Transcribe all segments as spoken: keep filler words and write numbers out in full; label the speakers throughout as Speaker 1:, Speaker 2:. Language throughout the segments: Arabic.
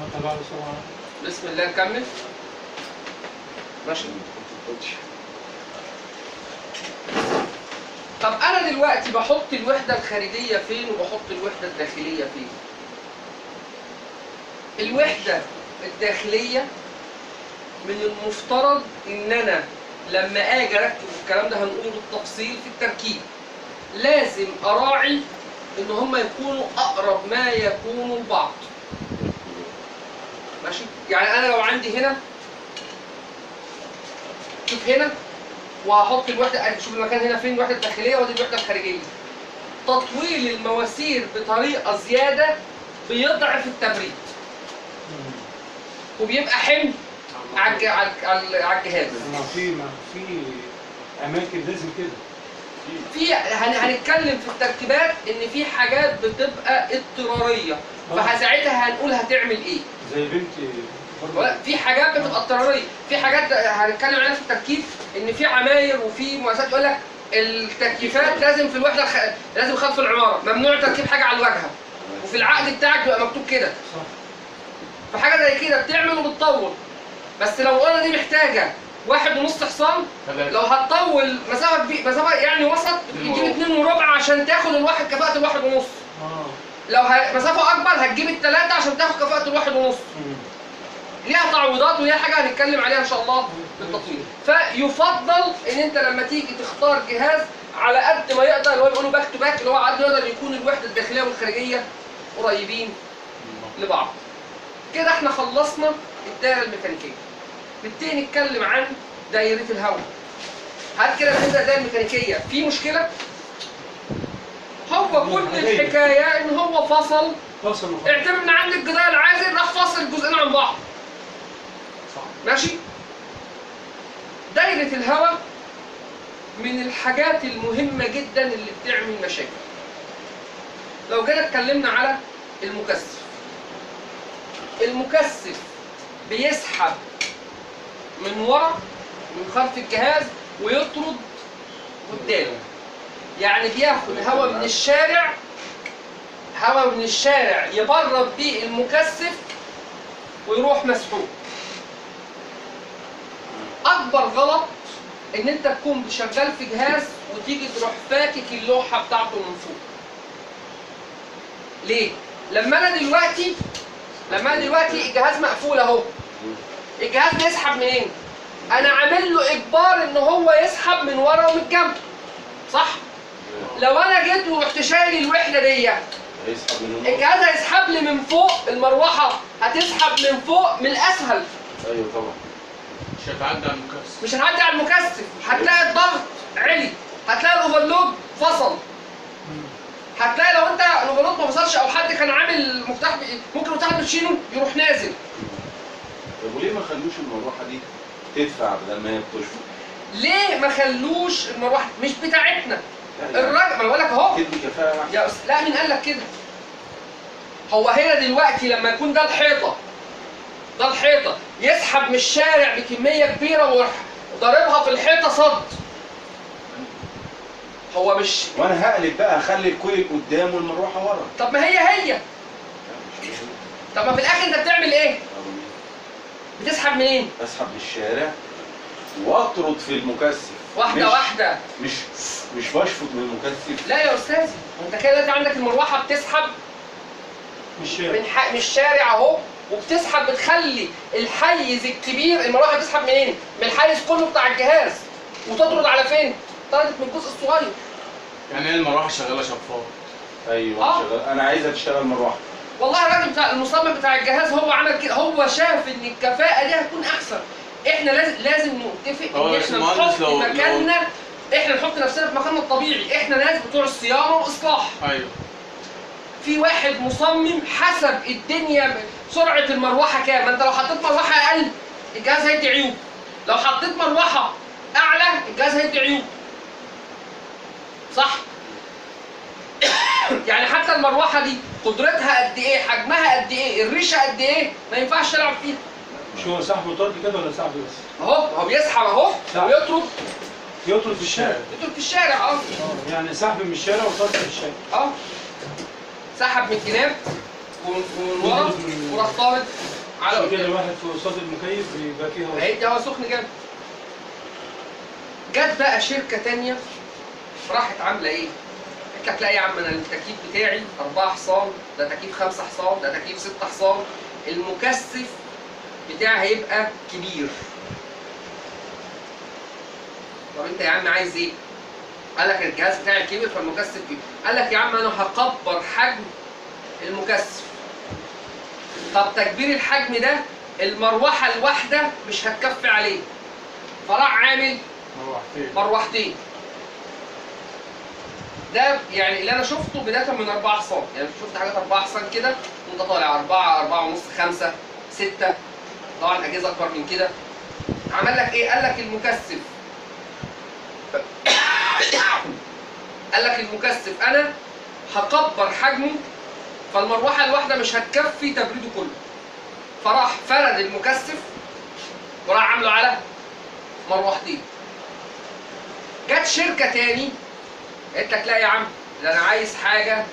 Speaker 1: بسم الله نكمل. ماشي. طب انا دلوقتي بحط الوحده الخارجيه فين وبحط الوحده الداخليه فين؟ الوحده الداخليه من المفترض ان انا لما اجي اركب الكلام ده هنقوله بالتفصيل في التركيب، لازم اراعي ان هم يكونوا اقرب ما يكونوا لبعض. ماشي؟ يعني انا لو عندي هنا، شوف هنا وهحط الوحده، شوف المكان هنا فين الوحده الداخليه ودي الوحده الخارجيه. تطويل المواسير بطريقه زياده بيضعف التبريد وبيبقى حمل على على الجهاز.
Speaker 2: ما في ما في اماكن لازم كده.
Speaker 1: في هنتكلم في التركيبات ان في حاجات بتبقى اضطراريه، فساعتها هنقول هتعمل ايه.
Speaker 2: زي بنتي
Speaker 1: في حاجات بتبقى اضطراريه، في حاجات هنتكلم عليها في التركيب ان في عماير وفي مؤسسات يقول لك التكييفات لازم في الوحده الخ... لازم خلف العماره، ممنوع تركيب حاجه على الواجهه، وفي العقد بتاعك بيبقى مكتوب كده. فحاجه زي كده بتعمل وبتطول، بس لو قلنا دي محتاجه واحد ونص حصان، لو هتطول مسافه كبيره مسافه يعني وسط تجيب اتنين وربع عشان تاخد الواحد كفاءه الواحد ونص. لو ه... مسافه اكبر هتجيب الثلاثه عشان تاخد كفاءه الواحد ونص. ليها تعويضات وليها حاجه هنتكلم عليها ان شاء الله بالتطويل. فيفضل ان انت لما تيجي تختار جهاز على قد ما يقدر، اللي هو بيقولوا باك تو باك، اللي هو على قد ما يقدر يكون الوحده الداخليه والخارجيه قريبين لبعض. كده احنا خلصنا الدائره الميكانيكيه. نبتدي نتكلم عن دايره الهواء. هل كده بنبدا الدائره الميكانيكيه في مشكله؟ هو كل الحكايه ان هو فصل
Speaker 2: فصل
Speaker 1: اعتبر ان عندك جدار العازل راح فاصل الجزئين عن بعض. صح. ماشي؟ دايره الهواء من الحاجات المهمه جدا اللي بتعمل مشاكل. لو جينا اتكلمنا على المكثف، المكثف بيسحب من ورا من خلف الجهاز ويطرد قدام. يعني بياخد هواء من الشارع، هواء من الشارع يبرد بيه المكثف ويروح مسحوب. اكبر غلط ان انت تكون شغال في جهاز وتيجي تروح فاكك اللوحه بتاعته من فوق. ليه؟ لما انا دلوقتي لما انا دلوقتي الجهاز مقفول اهو، الجهاز بيسحب منين؟ انا عامل له اجبار ان هو يسحب من ورا ومن الجنب، صح؟ لو انا جيت ورحت شايل الوحده دي
Speaker 3: هيسحب من
Speaker 1: الجهاز هيسحب لي من فوق، المروحه هتسحب من فوق من الاسهل.
Speaker 3: ايوه طبعا.
Speaker 4: مش هتعدي على المكثف.
Speaker 1: مش هنعدي على المكثف، هتلاقي الضغط عالي، هتلاقي الاوفرلود فصل. هتلاقي لو انت الاوفرلود ما فصلش او حد كان عامل مفتاح ممكن المفتاح بتشيله يروح نازل.
Speaker 3: طب وليه ما خلوش المروحه دي تدفع بدل ما هي بتشفط؟
Speaker 1: ليه ما خلوش المروحه؟ مش بتاعتنا. الراجل ما انا بقول لك اهو.
Speaker 3: تدي كفاءه
Speaker 1: يا أس... لا مين قال لك كده؟ هو هنا دلوقتي لما يكون ده الحيطه ده الحيطه يسحب من الشارع بكميه كبيره ويروح ضاربها في الحيطه صد. هو مش
Speaker 3: وانا هقلب بقى اخلي الكويل قدام والمروحه ورا.
Speaker 1: طب ما هي هي. طب ما في الاخر انت بتعمل ايه؟ بتسحب منين؟
Speaker 3: اسحب من الشارع واطرد في المكثف.
Speaker 1: واحده
Speaker 3: مش
Speaker 1: واحده.
Speaker 3: مش مش بشفط من المكثف.
Speaker 1: لا يا استاذ، انت كده دلوقتي عندك المروحه بتسحب
Speaker 2: من الشارع
Speaker 1: من, ح... من الشارع اهو، وبتسحب بتخلي الحيز الكبير. المروحه بتسحب منين؟ من الحيز كله بتاع الجهاز وتطرد على فين؟ طردت من الجزء الصغير.
Speaker 4: يعني ايه المروحه شغاله شفاط؟
Speaker 3: ايوه
Speaker 1: آه.
Speaker 3: شغال. انا عايزها تشتغل مروحه.
Speaker 1: والله الراجل بتاع المصمم بتاع الجهاز هو عمل كده، هو شاف ان الكفاءه دي هتكون احسن. احنا لازم لازم نتفق ان احنا نحط
Speaker 4: لو
Speaker 1: مكاننا، احنا نحط نفسنا في مكاننا الطبيعي. احنا ناس بتوع الصيانه والاصلاح.
Speaker 4: ايوه.
Speaker 1: في واحد مصمم حسب الدنيا سرعه المروحه كام. انت لو حطيت مروحه اقل الجهاز هيدي عيوب، لو حطيت مروحه اعلى الجهاز هيدي عيوب، صح؟ يعني حتى المروحه دي قدرتها قد ايه، حجمها قد ايه، الريشه قد ايه، ما ينفعش تلعب فيها.
Speaker 2: مش هو سحب وطرد كده ولا سحب بس؟
Speaker 1: اهو هو بيسحب اهو ويطرد
Speaker 2: يطرد في الشارع.
Speaker 1: يطرد في الشارع اه
Speaker 2: اه يعني سحب من الشارع وطرد في الشارع.
Speaker 1: اه سحب من الجناب ومن ورا وراح طارد على
Speaker 2: عشان كده
Speaker 1: قدام.
Speaker 2: الواحد في قصاد المكيف بيبقى فيها وسط.
Speaker 1: هيدي هوا سخن جامد. جت بقى شركه تانيه راحت عامله ايه؟ قالت لك لا يا عم انا التكييف بتاعي أربعة حصان، ده تكييف خمسة حصان، ده تكييف ستة حصان، المكثف بتاعي هيبقى كبير. طب انت يا عم عايز ايه؟ قال لك الجهاز بتاعي كبير فالمكثف كبير. قال لك يا عم انا هكبر حجم المكثف. طب تكبير الحجم ده المروحه الواحده مش هتكفي عليه. فراح عامل
Speaker 2: مروحتين.
Speaker 1: مروحتين. ده يعني اللي انا شفته بدايه من أربعة حصان، يعني شفت حاجات أربعة حصان كده وانت طالع أربعة، أربعة ونص، خمسة، ستة، طبعا اجهزه اكبر من كده. عمل لك ايه؟ قال لك المكثف قال لك المكثف انا هكبر حجمه فالمروحه الواحده مش هتكفي تبريده كله. فراح فرد المكثف وراح عامله على مروحتين. جت شركه تاني قالت لك لا يا عم ده انا عايز حاجه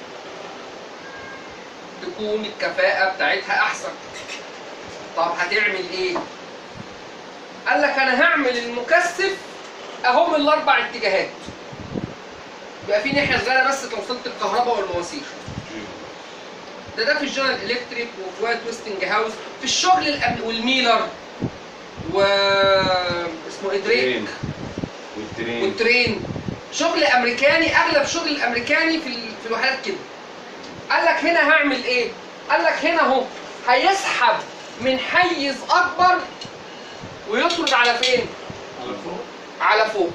Speaker 1: تكون الكفاءه بتاعتها احسن. طب هتعمل ايه؟ قال لك انا هعمل المكثف اهو من الاربع اتجاهات. يبقى في ناحيه صغيره بس توصيله الكهرباء والمواسير. ده ده في الجنرال الكتريك وفي وايت ويستنج هاوس في الشغل الأم... والميلر و اسمه ايه دريك
Speaker 3: والترين
Speaker 1: والترين. شغل امريكاني، اغلب شغل الامريكاني في ال... في الوحدات كده. قال لك هنا هعمل ايه؟ قال لك هنا اهو هيسحب من حيز اكبر ويطرد على فين؟
Speaker 2: على فوق.
Speaker 1: على فوق.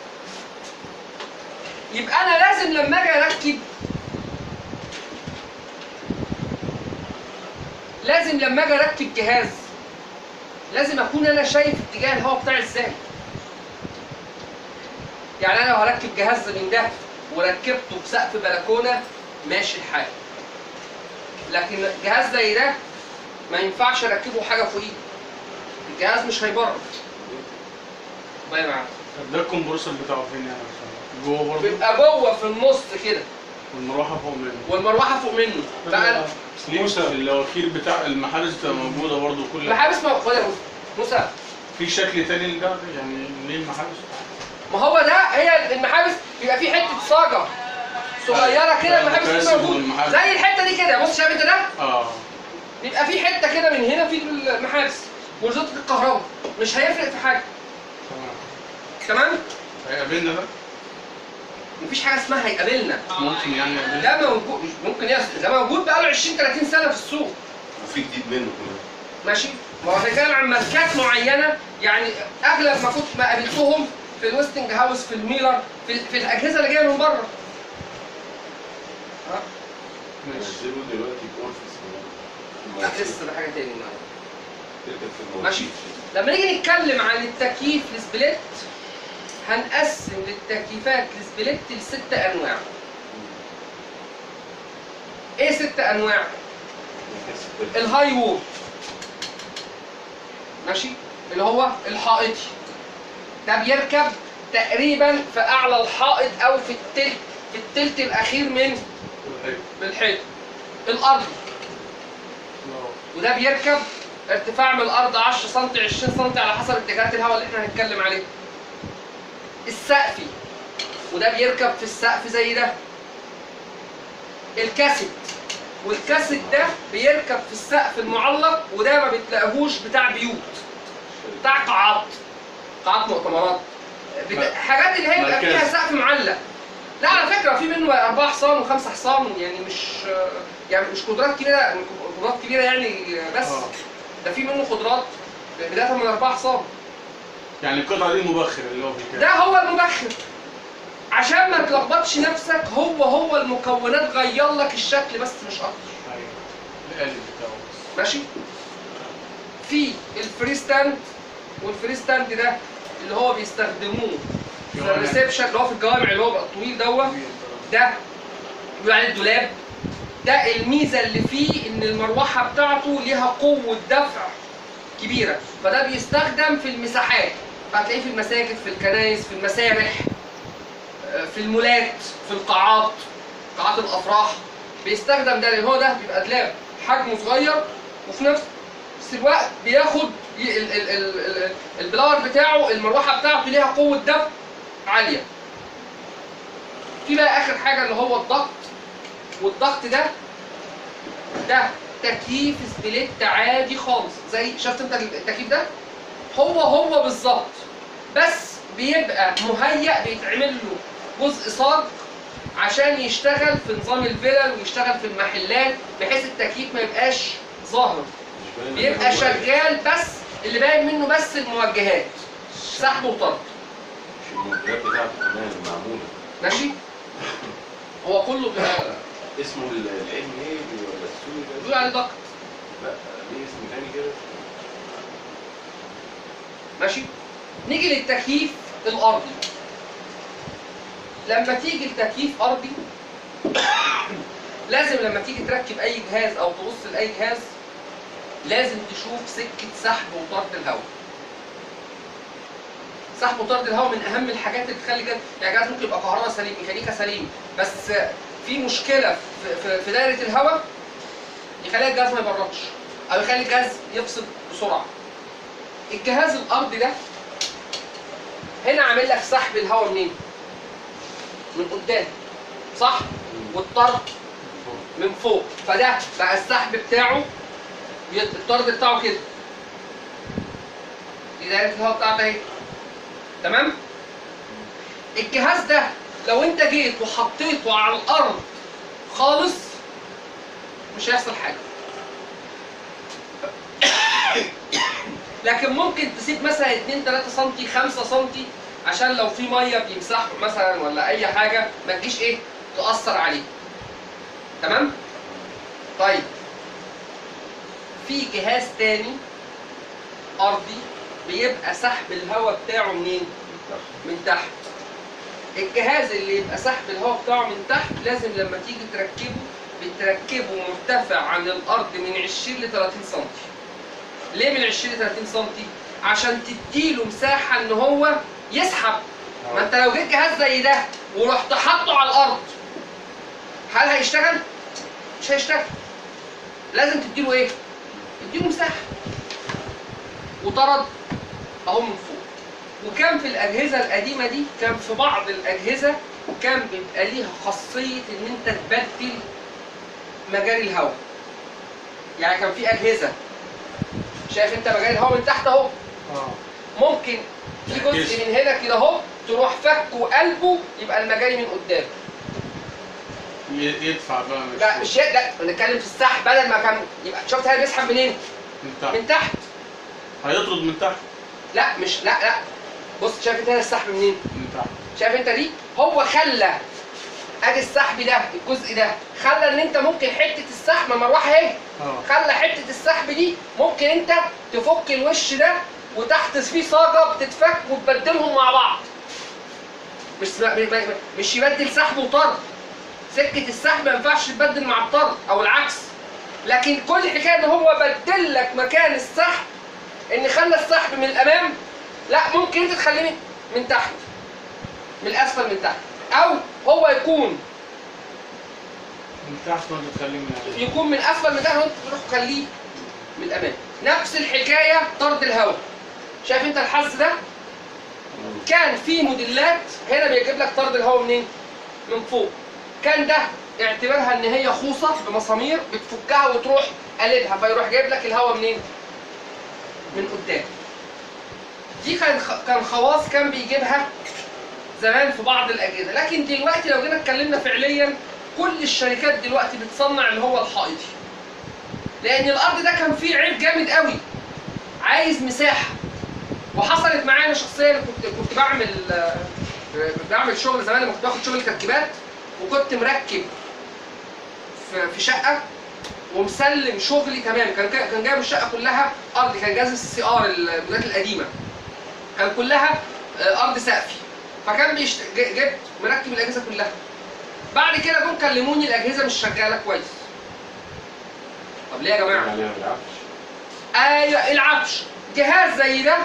Speaker 1: يبقى انا لازم لما اجي اركب لازم لما اجي اركب جهاز لازم اكون انا شايف اتجاه الهواء بتاعي ازاي. يعني انا لو هركب جهاز من ده وركبته بسقف بلكونه ماشي الحال. لكن جهاز زي ده ما ينفعش اركبه حاجه فوقيه. الجهاز مش هيبرد. باين معاك.
Speaker 2: طب ده الكمبرسور بتاعه فين يعني؟ جوه برضه؟
Speaker 1: بيبقى جوه في النص كده
Speaker 2: والمروحه فوق منه.
Speaker 1: والمروحه فوق منه. بقى
Speaker 2: موسى
Speaker 4: الوكيل بتاع المحارس تبقى موجوده برضه كل
Speaker 1: المحابس موجوده يا موسى.
Speaker 2: في شكل تاني لده يعني ليه المحابس؟
Speaker 1: ما هو ده هي المحابس بيبقى فيه حته صاجه صغيره كده. المحابس دي موجود زي الحته دي كده. بص شايف انت ده؟
Speaker 2: اه
Speaker 1: بيبقى فيه حته كده من هنا في المحابس وزاره الكهرباء. مش هيفرق في حاجه.
Speaker 2: تمام.
Speaker 1: تمام؟
Speaker 4: هيقابلنا ده
Speaker 1: مفيش حاجه اسمها هيقابلنا.
Speaker 4: ممكن يعني يقابلنا.
Speaker 1: ده موجود ممكن يحصل. ده موجود بقاله عشرين تلاتين سنه في السوق.
Speaker 3: وفي جديد منه كمان.
Speaker 1: ماشي؟ ما هو بنتكلم عن ماركات معينه. يعني اغلب ما كنت ما قابلتهم في الويستنج هاوس في الميلر في, في الاجهزه اللي جايه من بره. ها؟
Speaker 4: ماشي.
Speaker 3: نزلوا دلوقتي بأورفيس
Speaker 1: لا لسه ده حاجه تاني النهارده.
Speaker 3: تركب في المواسير.
Speaker 1: ماشي. لما نيجي نتكلم عن التكييف السبليت هنقسم للتكييفات السبليت لست انواع. ايه ست انواع؟ الهاي وول ماشي اللي هو الحائطي. ده بيركب تقريبا في اعلى الحائط او في التلت في التلت الاخير من بالحيط. الارضي وده بيركب ارتفاع من الارض عشرة سم عشرين سم على حسب اتجاهات الهواء اللي احنا هنتكلم عليه. السقفي وده بيركب في السقف زي ده. الكاسيت والكاسيت ده بيركب في السقف المعلق وده ما بتلاقيهوش بتاع بيوت، بتاع قاعات قاعات مؤتمرات بتا... حاجات اللي هي بيبقى فيها سقف معلق. لا على فكره في منه أربعة حصان وخمسة حصان يعني مش يعني مش قدرات كبيره قدرات كبيره يعني بس ده في منه قدرات بدايه من أربعة حصان.
Speaker 2: يعني القطعه دي مبخر اللي هو في كده.
Speaker 1: ده هو المبخر. عشان ما تلخبطش نفسك هو هو المكونات غير لك الشكل بس مش اكتر.
Speaker 2: ايوه القالب بتاعه بس.
Speaker 1: ماشي؟ في الفري ستاند والفري ستاند ده اللي هو بيستخدموه في الريسبشن اللي هو في الجوامع اللي هو بقى الطويل دوت. ده بيقول عليه الدولاب. ده الميزه اللي فيه ان المروحه بتاعته ليها قوه دفع كبيره فده بيستخدم في المساحات. فهتلاقيه في المساجد في الكنائس في المسارح في المولات في القاعات قاعات الافراح بيستخدم ده لان هو ده بيبقى دولاب حجمه صغير وفي نفس الوقت بياخد ي- ال- ال- ال- ال- البلاور بتاعه، المروحه بتاعته ليها قوه دفع عاليه. في بقى اخر حاجه اللي هو الضغط، والضغط ده ده تكييف سبليت عادي خالص، زي شفت انت التكييف ده هو هو بالظبط، بس بيبقى مهيأ، بيتعمل له جزء صاج عشان يشتغل في نظام الفلل ويشتغل في المحلات، بحيث التكييف ما يبقاش ظاهر،
Speaker 3: مش باين إن
Speaker 1: بيبقى
Speaker 3: هو-
Speaker 1: شغال بس اللي باين منه بس الموجهات سحب وطرد.
Speaker 3: مش المنتجات بتاعته كمان معموله.
Speaker 1: ماشي؟ هو كله بيبقى
Speaker 3: اسمه ال- العلم ايه ولا السوري ده؟
Speaker 1: بيقول عليه ضغط.
Speaker 3: لا ليه اسم تاني كده؟
Speaker 1: ماشي؟ نيجي للتكييف الارضي. لما تيجي التكييف ارضي لازم لما تيجي تركب اي جهاز او تبص لاي جهاز لازم تشوف سكه سحب وطرد الهواء. سحب وطرد الهواء من اهم الحاجات اللي تخلي جهاز، يعني جهاز ممكن يبقى كهرباء سليم، ميكانيكا سليم، بس في مشكله في, في, في دايره الهواء يخلي الجهاز ما يبردش او يخلي الجهاز يفصل بسرعه. الجهاز الارضي ده هنا عامل لك سحب الهواء منين؟ من قدام، صح؟ والطرد من فوق، فده بقى السحب بتاعه الطرد بتاعه كده. دي دايره الهواء بتاعتها اهي. تمام؟ الجهاز ده لو انت جيت وحطيته على الارض خالص مش هيحصل حاجه. لكن ممكن تسيب مثلا اتنين تلاتة سنتي خمسة سنتي عشان لو في ميه بيمسحوا مثلا ولا اي حاجه ما تجيش ايه تاثر عليه. تمام؟ طيب في جهاز تاني ارضي بيبقى سحب الهواء بتاعه منين؟ من تحت. الجهاز اللي يبقى سحب الهواء بتاعه من تحت لازم لما تيجي تركبه بتركبه مرتفع عن الارض من عشرين ل تلاتين سنتي. ليه من عشرين ل تلاتين سنتي؟ عشان تديله مساحه ان هو يسحب. ما انت لو جيت جهاز زي ده ورحت حاطه على الارض هل هيشتغل؟ مش هيشتغل. لازم تديله ايه؟ تديله مساحه. وطرد اهو من فوق. وكان في الاجهزه القديمه دي كان في بعض الاجهزه كان بيبقى ليها خاصيه ان انت تبدل مجاري الهواء. يعني كان في اجهزه شايف انت مجاري الهواء من تحت اهو،
Speaker 2: اه
Speaker 1: ممكن في جزء من هنا كده اهو تروح فكه قلبه يبقى المجاري من قدام.
Speaker 4: ي- يدفع بقى مش
Speaker 1: لا مش ي- لا بنتكلم في السحب، بدل ما كان يبقى شفت هنا بيسحب منين؟
Speaker 4: من تحت.
Speaker 1: من تحت.
Speaker 4: هيطرد من تحت.
Speaker 1: لا مش لا لا بص شايف انت هنا السحب منين؟
Speaker 4: من تحت.
Speaker 1: شايف انت دي؟ هو خلى ادي السحب ده الجزء ده خلى ان انت ممكن حته السحب المروحه اهي
Speaker 4: اه
Speaker 1: خلى حته السحب دي ممكن انت تفك الوش ده وتحت فيه صاجه بتتفك وتبدلهم مع بعض. مش مش يبدل سحب وطرد. سكه السحب ما ينفعش تبدل مع الطرد او العكس. لكن كل الحكايه ان هو بدل لك مكان السحب، ان خلى السحب من الامام لا ممكن انت تخليه من, من تحت، من الاسفل من تحت، او هو يكون
Speaker 4: من تحت وانت تخليه من الأمام.
Speaker 1: يكون من اسفل من تحت وانت تروح تخليه من الامام. نفس الحكايه طرد الهواء. شايف انت الحز ده؟ كان في موديلات هنا بيجيب لك طرد الهواء منين؟ من فوق. كان ده اعتبرها ان هي خوصه بمسامير بتفكها وتروح قلبها فيروح جايب لك الهواء منين؟ من قدام. دي كان كان خواص كان بيجيبها زمان في بعض الاجهزه، لكن دلوقتي لو جينا اتكلمنا فعليا كل الشركات دلوقتي بتصنع اللي هو الحائطي. لان الارض ده كان فيه عيب جامد قوي، عايز مساحه. وحصلت معايا شخصيا، كنت كنت بعمل بعمل شغل زمان لما كنت باخد شغل تركيبات، وكنت مركب في في شقه ومسلم شغلي تمام. كان كان جايب الشقه كلها ارض، كان جهاز السي ار الموديلات القديمه كان كلها ارض سقفي. فكان بيشت... جبت مركب الاجهزه كلها. بعد كده جم كلموني الاجهزه مش شغاله كويس. طب ليه يا جماعه؟
Speaker 3: عليها بالعفش.
Speaker 1: ايوه العفش. جهاز زي ده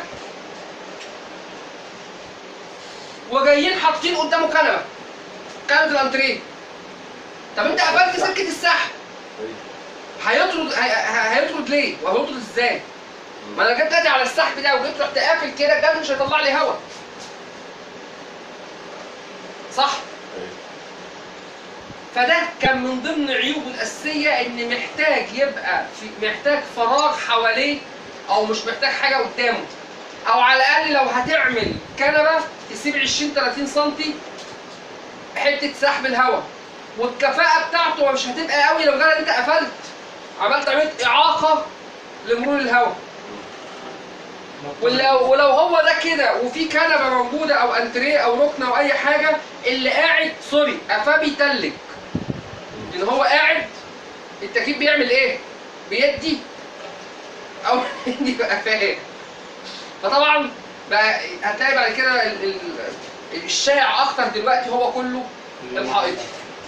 Speaker 1: وجايين حاطين قدامه كنبه، كنبه الانتريه. طب انت قفلت سكه السحب، هيطرد هيطرد هي- هي- هيطرد ليه؟ وهيطرد ازاي؟ ما انا جيت ادي على السحب ده وجيت رحت قافل كده، الجهاز مش هيطلع لي هواء. صح؟
Speaker 3: أيوة.
Speaker 1: فده كان من ضمن عيوبه الاساسيه ان محتاج يبقى في محتاج فراغ حواليه، او مش محتاج حاجه قدامه، او على الاقل لو هتعمل كنبه تسيب عشرين تلاتين سم حته سحب الهواء، والكفاءه بتاعته مش هتبقى قوي لو جرى انت قفلت عملت عملت اعاقه لمرور الهواء. ولو ولو هو ده كده وفي كنبه موجوده او انتريه او ركنه او اي حاجه، اللي قاعد سوري قفاه بيتلج، لان هو قاعد التكييف بيعمل ايه؟ بيدي او يدي بقفاه. فطبعا بقى هتلاقي بعد كده ال- ال- الشائع اكتر دلوقتي هو كله الحائطي.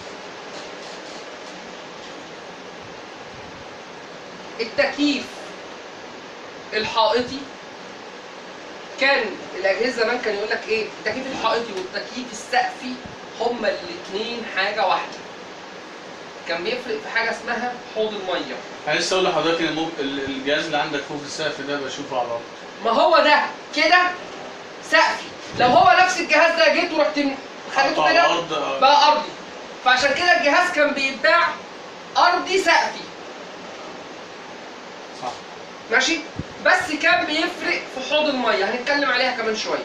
Speaker 1: التكييف الحائطي كان الاجهزه زمان كان يقول لك ايه؟ التكييف الحائطي والتكييف السقفي هما الاثنين حاجه واحده. كان بيفرق في حاجه اسمها حوض الميه.
Speaker 4: انا لسه اقول لحضرتك ان ممكن ال- الجهاز اللي عندك فوق السقف ده بشوفه على الارض.
Speaker 1: ما هو ده كده سقفي، لو هو نفس الجهاز ده جيت ورحت خليته
Speaker 4: على
Speaker 1: كده
Speaker 4: الارض آه.
Speaker 1: بقى ارضي. فعشان كده الجهاز كان بيتباع ارضي سقفي.
Speaker 4: صح.
Speaker 1: ماشي؟ بس كان بيفرق في حوض الميه، هنتكلم عليها كمان شويه.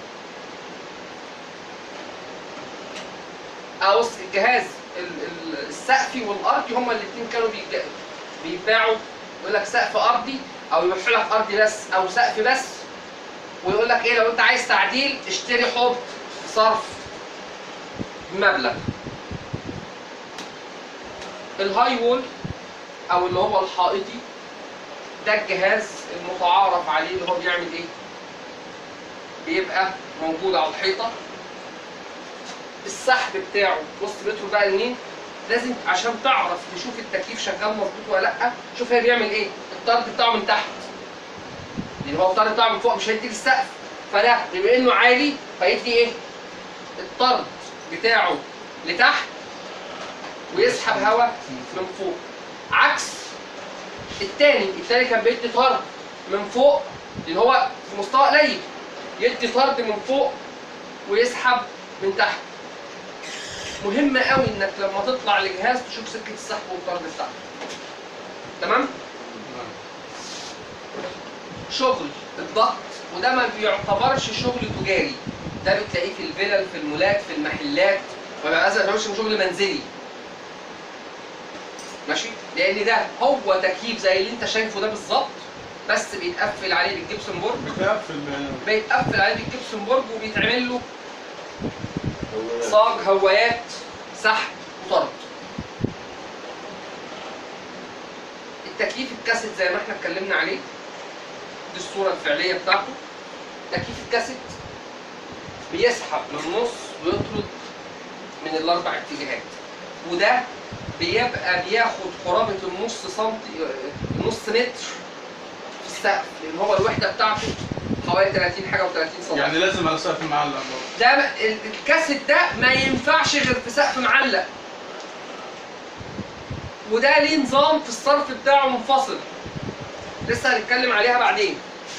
Speaker 1: ابص الجهاز ال- ال- السقفي والارضي هما الاثنين كانوا بيج- بيتباعوا، يقول لك سقف ارضي او يروح لك ارضي بس او سقف بس، ويقول لك ايه لو انت عايز تعديل اشتري حوض صرف بمبلغ. الهاي وول او اللي هو الحائطي ده الجهاز المتعارف عليه اللي هو بيعمل ايه؟ بيبقى موجود على الحيطه، السحب بتاعه بص متر بقى لمين؟ لازم عشان تعرف تشوف التكييف شغال مظبوط ولا لا، شوف هي بيعمل ايه؟ الطرد بتاعه من تحت. لان هو الطرد بتاعه من فوق مش هيدي السقف، فده بما انه عالي فيدي ايه؟ الطرد بتاعه لتحت ويسحب هواء من فوق. عكس التاني، التاني كان بيدي طرد من فوق لان هو في مستوى قليل، يدي طرد من فوق ويسحب من تحت. مهم قوي انك لما تطلع لجهاز تشوف سكه السحب والطرد بتاعته. تمام؟ شغل الضغط وده ما بيعتبرش شغل تجاري، ده بتلاقيه في الفلل في المولات في المحلات، ما بيعتبرش شغل منزلي. ماشي؟ لان ده هو تكييف زي اللي انت شايفه ده بالظبط، بس بيتقفل عليه بالجبسون بورد،
Speaker 4: بتقفل
Speaker 1: بيتقفل عليه بالجبسون بورد وبيتعمل له
Speaker 3: هو
Speaker 1: صاج هوايات سحب وطرد. التكييف الكاسيت زي ما احنا اتكلمنا عليه، دي الصورة الفعلية بتاعته. تكييف الكاسيت بيسحب من النص ويطرد من الأربع اتجاهات، وده بيبقى بياخد قرابة النص سنتي نص متر في السقف، لأن هو الوحدة بتاعته حوالي تلاتين حاجة و30 سم.
Speaker 4: يعني لازم على سقف معلق برضه.
Speaker 1: ده م- الكاسيت ده ما ينفعش غير في سقف معلق، وده ليه نظام في الصرف بتاعه منفصل لسه هنتكلم عليها بعدين.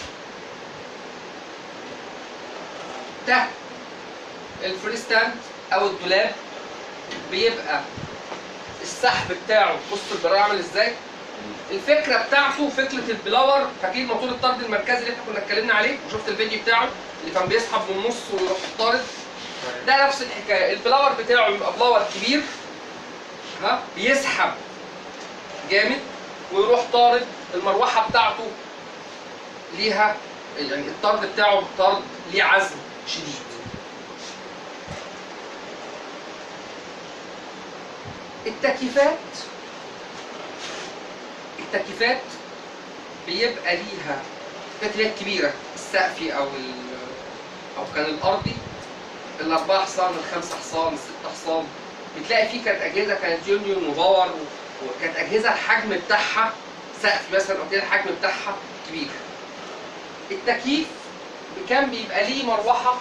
Speaker 1: ده الفري ستاند او الدولاب، بيبقى السحب بتاعه بص البرايه عامل ازاي. الفكره بتاعته فكره البلاور، فاكرين موتور الطرد المركزي اللي احنا كنا اتكلمنا عليه وشفت الفيديو بتاعه اللي كان بيسحب من النص ويروح طارد؟ ده نفس الحكايه، البلاور بتاعه بيبقى بلاور كبير ها بيسحب جامد ويروح طارد. المروحه بتاعته ليها يعني الطرد بتاعه طرد ليه عزم شديد. التكييفات التكييفات بيبقى ليها التكييفات كبيره، السقفي او ال او كان الارضي الاربعه حصان الخمسه حصان الست حصان، بتلاقي فيه كانت اجهزه كانت يونيون وباور، وكانت اجهزه الحجم بتاعها سقفي مثلا او كده الحجم بتاعها كبير. التكييف كان بيبقى ليه مروحه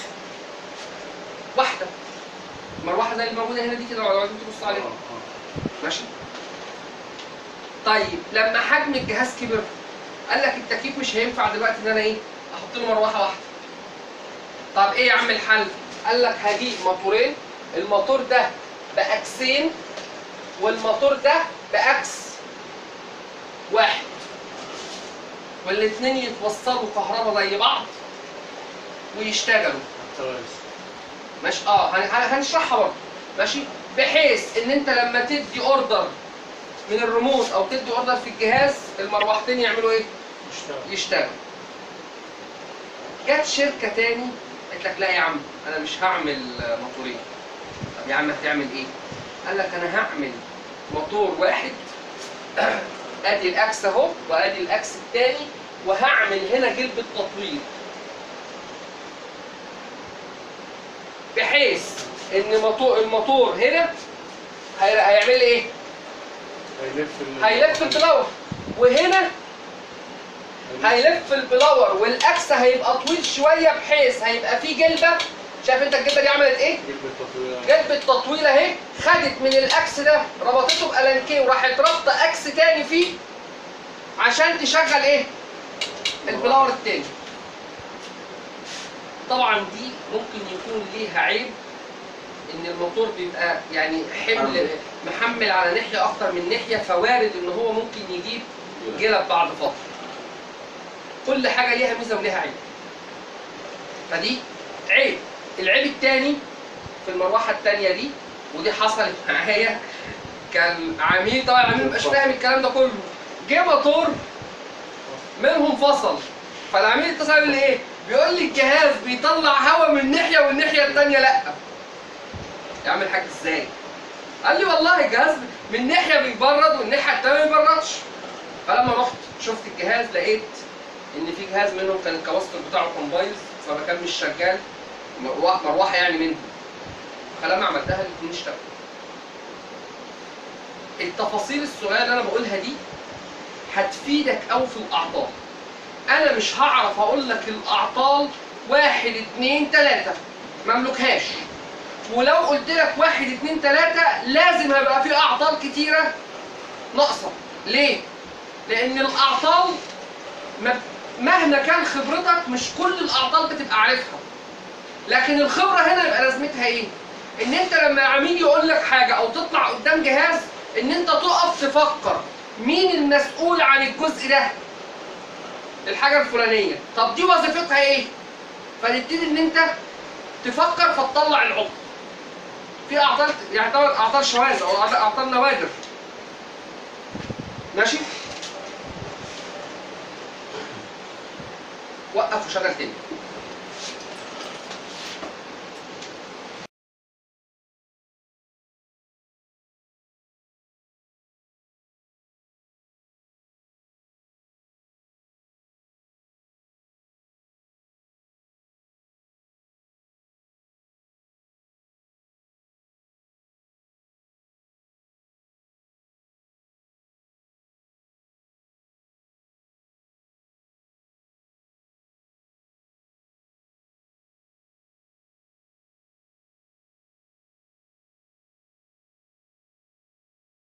Speaker 1: واحده، مروحه زي اللي موجوده هنا دي كده لو عايزين تبصوا عليها. ماشي؟ طيب لما حجم الجهاز كبر قال لك التكييف مش هينفع دلوقتي ان انا ايه احط له مروحه واحده. طب ايه يا عم الحل؟ قال لك هجيب موتورين، الموتور ده باكسين والموتور ده باكس واحد، والاثنين يتوصلوا كهرباء زي بعض ويشتغلوا. ماشي اه هنشرحها برضه. ماشي، بحيث ان انت لما تدي اوردر من الريموت او تدي اوردر في الجهاز المروحتين يعملوا ايه؟
Speaker 2: يشتغل.
Speaker 1: يشتغلوا. جت شركه تاني قالت لك لا يا عم انا مش هعمل موتورين. طب يا عم هتعمل ايه؟ قال لك انا هعمل موتور واحد ادي الاكس اهو وادي الاكس الثاني، وهعمل هنا جلبة تطويل بحيث ان موتور الموتور هنا هيعمل ايه؟
Speaker 2: هيلف ال-
Speaker 1: هيلف البلاور، وهنا هيلف البلاور والاكس هيبقى طويل شويه بحيث هيبقى فيه جلبه. شايف انت الجلبه دي عملت ايه؟
Speaker 2: جلبة تطويل.
Speaker 1: جلبة تطويل اهي، خدت من الاكس ده ربطته بالانكيه وراحت رابطه اكس تاني فيه عشان تشغل ايه؟ البلاور التاني. طبعا دي ممكن يكون ليها عيب ان الموتور بيبقى يعني حمل محمل على ناحيه اكتر من ناحيه، فوارد ان هو ممكن يجيب جلب بعد فتره. كل حاجه ليها ميزه وليها عيب. فدي عيب. العيب الثاني في المروحه الثانيه دي، ودي حصلت معايا، كان عميل طبعا العميل مبقاش فاهم الكلام ده كله، جه موتور منهم فصل، فالعميل اتصل بيقول لي ايه؟ بيقول لي الجهاز بيطلع هواء من ناحيه والناحيه الثانيه لا. يا عم الحاج ازاي؟ قال لي والله الجهاز من ناحيه بيبرد والناحيه الثانيه ما بيبردش. فلما رحت شفت الجهاز لقيت ان في جهاز منهم كان الكباستور بتاعه كان بايظ فما مش شغال، مروحه مروحه يعني منه. فلما عملتها الاثنين اشتغلوا. التفاصيل الصغيره اللي انا بقولها دي هتفيدك قوي في الاعطال. انا مش هعرف اقول لك الاعطال واحد اتنين تلاته ما املكهاش، ولو قلت لك واحد اتنين تلاته لازم هيبقى في اعطال كتيره ناقصه. ليه؟ لان الاعطال مهما كان خبرتك مش كل الاعطال بتبقى عارفها، لكن الخبره هنا يبقى لازمتها ايه؟ ان انت لما عميل يقول لك حاجه او تطلع قدام جهاز ان انت تقف تفكر مين المسؤول عن الجزء ده الحاجه الفلانيه، طب دي وظيفتها ايه؟ فتبتدي ان انت تفكر فتطلع العطل. في اعطال يعتبر اعطال شواذ او اعطال نوادر. ماشي؟ وقف وشغل تاني.